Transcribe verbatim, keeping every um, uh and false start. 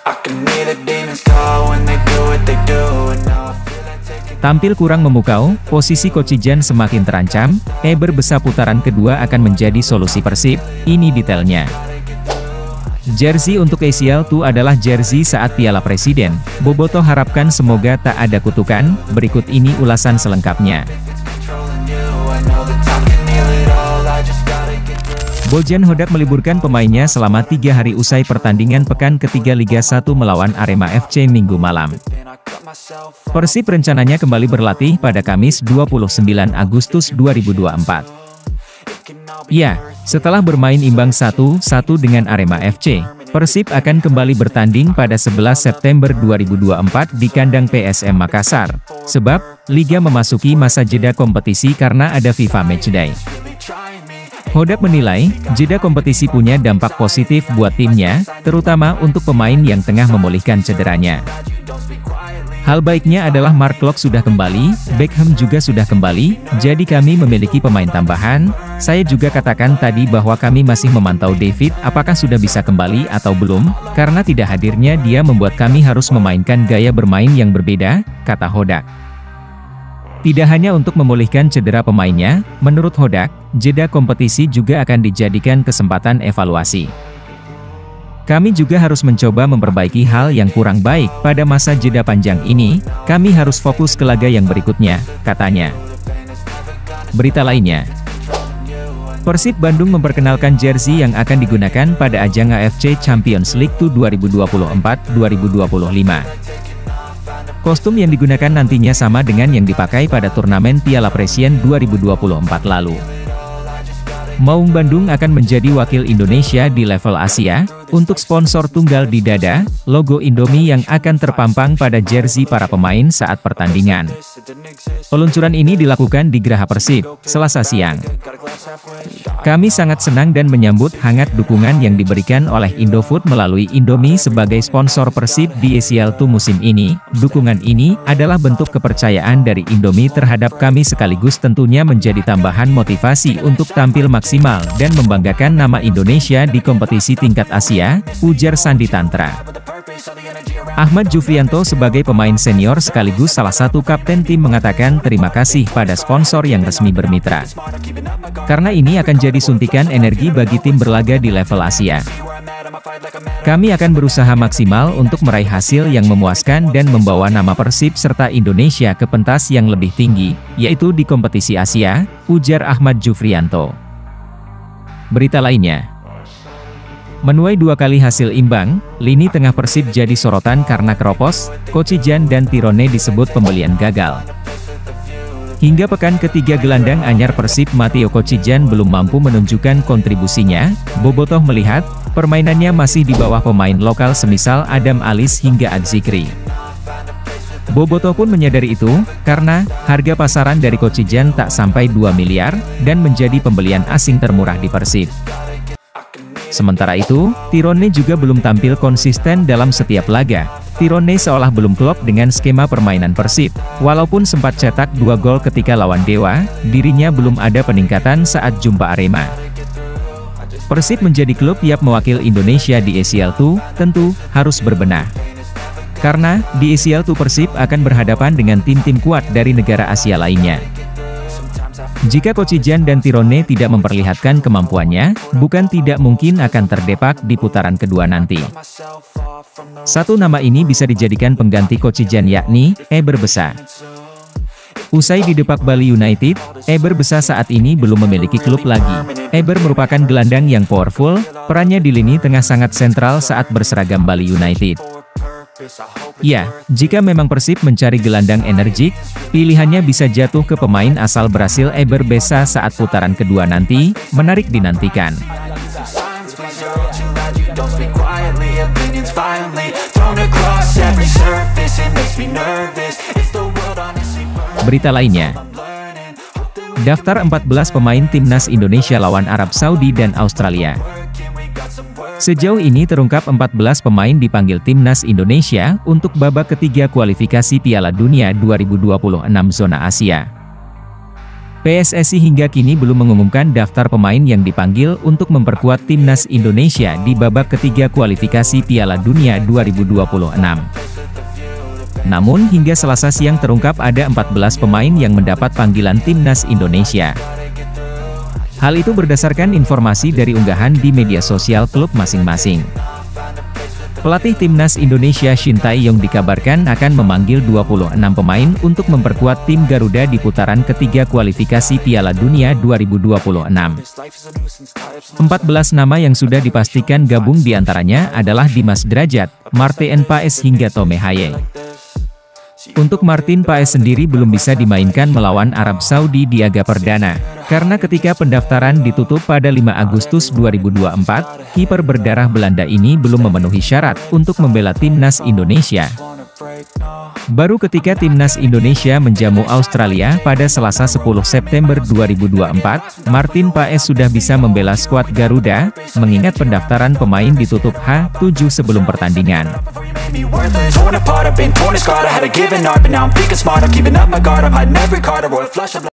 Tampil kurang memukau, posisi Kocijan semakin terancam, Eber Besa putaran kedua akan menjadi solusi Persib, ini detailnya. Jersey untuk A C L dua adalah jersey saat Piala Presiden, Bobotoh harapkan semoga tak ada kutukan, berikut ini ulasan selengkapnya. Bojan Hodak meliburkan pemainnya selama tiga hari usai pertandingan pekan ketiga Liga satu melawan Arema F C Minggu malam. Persib rencananya kembali berlatih pada Kamis dua puluh sembilan Agustus dua ribu dua puluh empat. Ya, setelah bermain imbang satu satu dengan Arema F C, Persib akan kembali bertanding pada sebelas September dua ribu dua puluh empat di kandang P S M Makassar. Sebab, Liga memasuki masa jeda kompetisi karena ada FIFA Matchday. Hodak menilai, jeda kompetisi punya dampak positif buat timnya, terutama untuk pemain yang tengah memulihkan cederanya. Hal baiknya adalah Mark Klok sudah kembali, Beckham juga sudah kembali, jadi kami memiliki pemain tambahan. Saya juga katakan tadi bahwa kami masih memantau David apakah sudah bisa kembali atau belum, karena tidak hadirnya dia membuat kami harus memainkan gaya bermain yang berbeda, kata Hodak. Tidak hanya untuk memulihkan cedera pemainnya, menurut Hodak, jeda kompetisi juga akan dijadikan kesempatan evaluasi. Kami juga harus mencoba memperbaiki hal yang kurang baik pada masa jeda panjang ini, kami harus fokus ke laga yang berikutnya, katanya. Berita lainnya, Persib Bandung memperkenalkan jersey yang akan digunakan pada ajang A F C Champions League dua ribu dua puluh empat dua ribu dua puluh lima. Kostum yang digunakan nantinya sama dengan yang dipakai pada turnamen Piala Presiden dua ribu dua puluh empat lalu. Maung Bandung akan menjadi wakil Indonesia di level Asia, untuk sponsor tunggal di dada, logo Indomie yang akan terpampang pada jersey para pemain saat pertandingan. Peluncuran ini dilakukan di Geraha Persib, Selasa siang. Kami sangat senang dan menyambut hangat dukungan yang diberikan oleh Indofood melalui Indomie sebagai sponsor Persib di A C L dua musim ini. Dukungan ini adalah bentuk kepercayaan dari Indomie terhadap kami sekaligus tentunya menjadi tambahan motivasi untuk tampil maksimal dan membanggakan nama Indonesia di kompetisi tingkat Asia, ujar Sandi Tantra. Ahmad Jufrianto sebagai pemain senior sekaligus salah satu kapten tim mengatakan terima kasih pada sponsor yang resmi bermitra. Karena ini akan jadi suntikan energi bagi tim berlaga di level Asia. Kami akan berusaha maksimal untuk meraih hasil yang memuaskan dan membawa nama Persib serta Indonesia ke pentas yang lebih tinggi, yaitu di kompetisi Asia, ujar Ahmad Jufrianto. Berita lainnya, menuai dua kali hasil imbang, lini tengah Persib jadi sorotan karena keropos, Kocijan dan Tirone disebut pembelian gagal. Hingga pekan ketiga gelandang anyar Persib Matteo Kocijan belum mampu menunjukkan kontribusinya, Bobotoh melihat, permainannya masih di bawah pemain lokal semisal Adam Alis hingga Adzikri. Bobotoh pun menyadari itu, karena harga pasaran dari Kocijan tak sampai dua miliar, dan menjadi pembelian asing termurah di Persib. Sementara itu, Tirone juga belum tampil konsisten dalam setiap laga. Tirone seolah belum klop dengan skema permainan Persib. Walaupun sempat cetak dua gol ketika lawan Dewa, dirinya belum ada peningkatan saat jumpa Arema. Persib menjadi klub yang mewakil Indonesia di A C L dua, tentu harus berbenah. Karena, di A C L dua Persib akan berhadapan dengan tim-tim kuat dari negara Asia lainnya. Jika Kocijan dan Tirone tidak memperlihatkan kemampuannya, bukan tidak mungkin akan terdepak di putaran kedua nanti. Satu nama ini bisa dijadikan pengganti Kocijan yakni, Eber Besa. Usai didepak Bali United, Eber Besa saat ini belum memiliki klub lagi. Eber merupakan gelandang yang powerful, perannya di lini tengah sangat sentral saat berseragam Bali United. Ya, jika memang Persib mencari gelandang energik, pilihannya bisa jatuh ke pemain asal Brasil Eber Besa saat putaran kedua nanti, menarik dinantikan. Berita lainnya, daftar empat belas pemain timnas Indonesia lawan Arab Saudi dan Australia. Sejauh ini terungkap empat belas pemain dipanggil timnas Indonesia untuk babak ketiga kualifikasi Piala Dunia dua ribu dua puluh enam zona Asia. P S S I hingga kini belum mengumumkan daftar pemain yang dipanggil untuk memperkuat timnas Indonesia di babak ketiga kualifikasi Piala Dunia dua ribu dua puluh enam. Namun hingga Selasa siang terungkap ada empat belas pemain yang mendapat panggilan timnas Indonesia. Hal itu berdasarkan informasi dari unggahan di media sosial klub masing-masing. Pelatih timnas Indonesia Shin Tae-yong dikabarkan akan memanggil dua puluh enam pemain untuk memperkuat tim Garuda di putaran ketiga kualifikasi Piala Dunia dua ribu dua puluh enam. empat belas nama yang sudah dipastikan gabung diantaranya adalah Dimas Drajat, Martin Paes hingga Tome Haye. Untuk Martin Paes sendiri belum bisa dimainkan melawan Arab Saudi di laga perdana, karena ketika pendaftaran ditutup pada lima Agustus dua ribu dua puluh empat, kiper berdarah Belanda ini belum memenuhi syarat untuk membela timnas Indonesia. Baru ketika timnas Indonesia menjamu Australia pada Selasa sepuluh September dua ribu dua puluh empat, Martin Paes sudah bisa membela skuad Garuda, mengingat pendaftaran pemain ditutup H tujuh sebelum pertandingan.